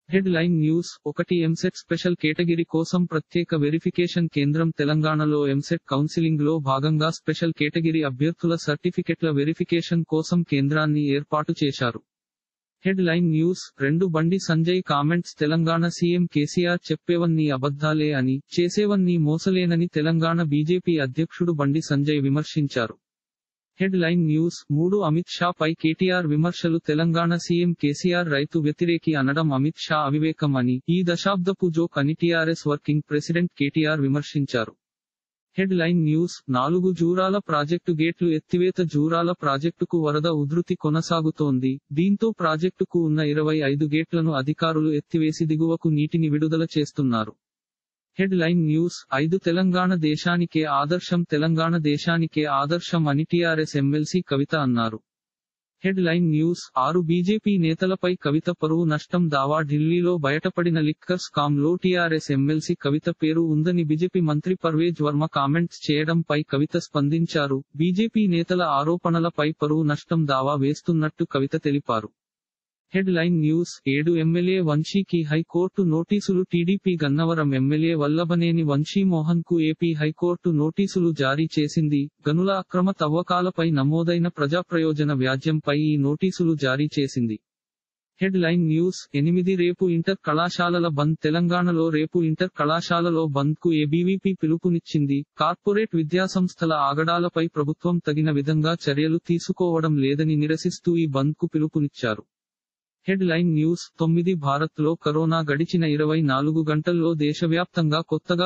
Head line news 1 EAMCET special category కోసం ప్రత్యేక verification కేంద్రం తెలంగాణలో ఎంసెట్ కౌన్సిలింగ్ లో భాగంగా స్పెషల్ కేటగిరీ అభ్యర్థుల సర్టిఫికెట్ల వెరిఫికేషన్ కోసం కేంద్రాన్ని ఏర్పాటు చేశారు. Head line news 2 Bandi Sanjay comments Telangana CM KCR చెప్పేవన్నీ అబద్ధాలే అని, చేసేవన్నీ మోసలేనని తెలంగాణ బీజేపీ అధ్యక్షుడు బండి సంజయ్ విమర్శించారు. Headline news 3 Amit Shah పై కేటీఆర్ విమర్శలు తెలంగాణ సీఎం కేసీఆర్ రైతు వ్యతిరేకి అనడం అమిత్ షా అవివేకం అని, ఈ దశాబ్దపు జోక్ అని టీఆర్ఎస్ వర్కింగ్ ప్రెసిడెంట్ కేటీఆర్ విమర్శించారు. Headline news 4 Jurala project గేట్లు ఎత్తివేత జూరాల ప్రాజెక్టుకు వరద ఉధృతి కొనసాగుతోంది. దీంతో ప్రాజెక్టుకు ఉన్న 25 గేట్లను అధికారులు ఎత్తివేసి దిగువకు నీటిని విడుదల చేస్తున్నారు. హెడ్ లైన్ న్యూస్ 5 తెలంగాణ దేశానికే ఆదర్శం తెలంగాణ దేశానికే ఆదర్శం అని టీఆర్ఎస్ ఎమ్మెల్సీ కవిత అన్నారు. హెడ్ లైన్ న్యూస్ 6 బీజేపీ నేతలపై కవిత పరువు నష్టం దావా ఢిల్లీలో బయటపడిన లిక్కర్ స్కామ్ లో టీఆర్ఎస్ ఎమ్మెల్సీ కవిత పేరు ఉందని బీజేపీ మంత్రి పర్వేజ్ వర్మ కామెంట్స్ చేయడంపై కవిత స్పందించారు. బీజేపీ నేతల ఆరోపణలపై పరువు నష్టం దావా వేస్తున్నట్టు కవిత తెలిపారు. హెడ్ లైన్ న్యూస్ 7 ఎమ్మెల్యే వంశీకి హైకోర్టు నోటీసులు టీడీపీ గన్నవరం ఎమ్మెల్యే వల్లభనేని వంశీమోహన్ కు ఏపీ హైకోర్టు నోటీసులు జారీ చేసింది. గనుల అక్రమ తవ్వకాలపై నమోదైన ప్రజాప్రయోజన వ్యాజ్యంపై ఈ నోటీసులు జారీ చేసింది. హెడ్ లైన్ న్యూస్ 8 రేపు ఇంటర్ కళాశాలల బంద్ తెలంగాణలో రేపు ఇంటర్ కళాశాలలో బంద్ కు ఏబీవీపీ పిలుపునిచ్చింది. కార్పొరేట్ విద్యాసంస్థల ఆగడాలపై ప్రభుత్వం తగిన విధంగా చర్యలు తీసుకోవడం లేదని నిరసిస్తూ ఈ బంద్ కు పిలుపునిచ్చారు. హెడ్ లైన్ న్యూస్ 9 భారత్లో కరోనా గడిచిన 24 గంటల్లో దేశవ్యాప్తంగా కొత్తగా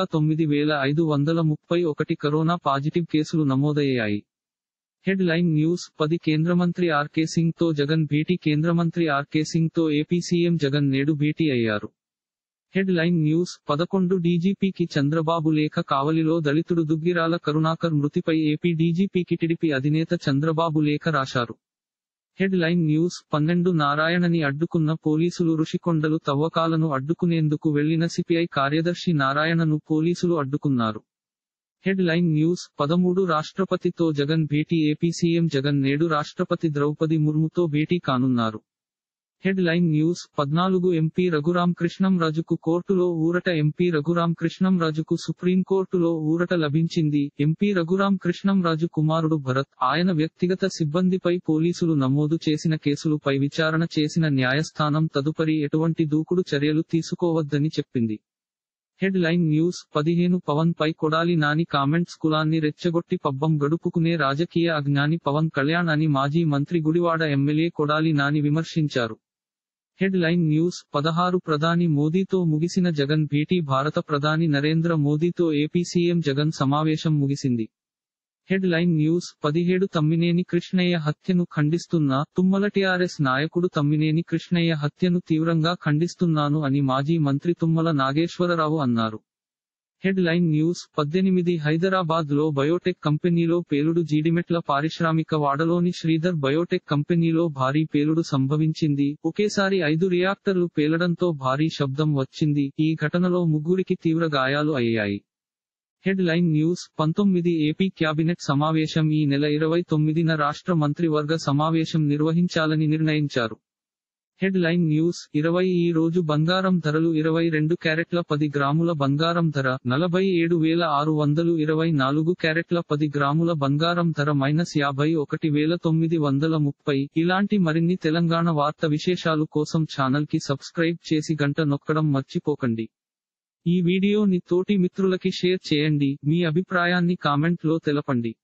9531 కరోనా పాజిటివ్ కేసులు నమోదయ్యాయి. హెడ్ లైన్ న్యూస్ 10 కేంద్రమంత్రి ఆర్కే సింగ్ తో జగన్ భేటీ కేంద్రమంత్రి ఆర్కే సింగ్ తో ఏపీ సీఎం జగన్ నేడు భేటీ అయ్యారు. హెడ్ లైన్ న్యూస్ 11 డీజీపీకి చంద్రబాబు లేఖ కావలిలో దళితుడు దుగ్గిరాల కరుణాకర్ మృతిపై ఏపీ డీజీపీకి టీడీపీ అధినేత చంద్రబాబు లేఖ రాశారు. హెడ్ లైన్ న్యూస్ 12 నారాయణని అడ్డుకున్న పోలీసులు రుషికొండలు తవ్వకాలను అడ్డుకునేందుకు వెళ్లిన సిపిఐ కార్యదర్శి నారాయణను పోలీసులు అడ్డుకున్నారు. హెడ్ లైన్ న్యూస్ 13 రాష్ట్రపతితో జగన్ భేటీ ఏపీ సీఎం జగన్ నేడు రాష్ట్రపతి ద్రౌపది ముర్ముతో భేటీ కానున్నారు. Headline news 14 MP Raghuram కృష్ణంరాజుకు కోర్టులో ఊరట ఎంపీ రఘురాం కృష్ణంరాజుకు సుప్రీంకోర్టులో ఊరట లభించింది. ఎంపీ రఘురాం కృష్ణంరాజు కుమారుడు భరత్, ఆయన వ్యక్తిగత సిబ్బందిపై పోలీసులు నమోదు చేసిన కేసులపై విచారణ చేసిన న్యాయస్థానం తదుపరి ఎటువంటి దూకుడు చర్యలు తీసుకోవద్దని చెప్పింది. హెడ్ లైన్ న్యూస్ 15 పవన్ పై కొడాలి నాని కామెంట్స్ కులాన్ని రెచ్చగొట్టి పబ్బం గడుపుకునే రాజకీయ అజ్ఞాని పవన్ కళ్యాణ్ అని మాజీ మంత్రి గుడివాడ ఎమ్మెల్యే కొడాలి నాని విమర్శించారు. హెడ్ లైన్ న్యూస్ 16 ప్రధాని మోదీతో ముగిసిన జగన్ భేటీ భారత ప్రధాని నరేంద్ర మోదీతో ఏపీ సీఎం జగన్ సమావేశం ముగిసింది. Headline news 17 Tammineni Krishnaiah హత్యను ఖండిస్తున్నా తుమ్మల టీఆర్ఎస్ నాయకుడు తమ్మినేని కృష్ణయ్య హత్యను తీవ్రంగా ఖండిస్తున్నాను అని మాజీ మంత్రి తుమ్మల నాగేశ్వరరావు అన్నారు. హెడ్ లైన్ న్యూస్ 18 హైదరాబాద్ లో బయోటెక్ కంపెనీలో పేలుడు జీడిమెట్ల పారిశ్రామిక వాడలోని శ్రీధర్ బయోటెక్ కంపెనీలో భారీ పేలుడు సంభవించింది. ఒకేసారి 5 రియాక్టర్లు పేలడంతో భారీ శబ్దం వచ్చింది. ఈ ఘటనలో 3కి తీవ్ర గాయాలు అయ్యాయి. Headline news 19 AP cabinet సమావేశం ఈ నెల 29న రాష్ట్ర మంత్రివర్గ సమావేశం నిర్వహించాలని నిర్ణయించారు. హెడ్ లైన్ న్యూస్ 20 ఈ రోజు బంగారం ధరలు 22 క్యారెట్ల 10 గ్రాముల బంగారం ధర 47,624 క్యారెట్ల 10 గ్రాముల బంగారం ధర -51,930. ఇలాంటి మరిన్ని తెలంగాణ వార్త విశేషాలు కోసం ఛానల్ కి సబ్స్క్రైబ్ చేసి గంట నొక్కడం మర్చిపోకండి. ఈ వీడియోని తోటి మిత్రులకి షేర్ చేయండి. మీ అభిప్రాయాన్ని కామెంట్ లో తెలపండి.